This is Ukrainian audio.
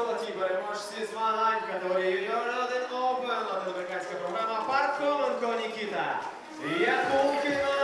золотій переможці змагань категорії Юніор 1 Open, латиноамериканська програма Пархоменко Нікіта. Якулкіна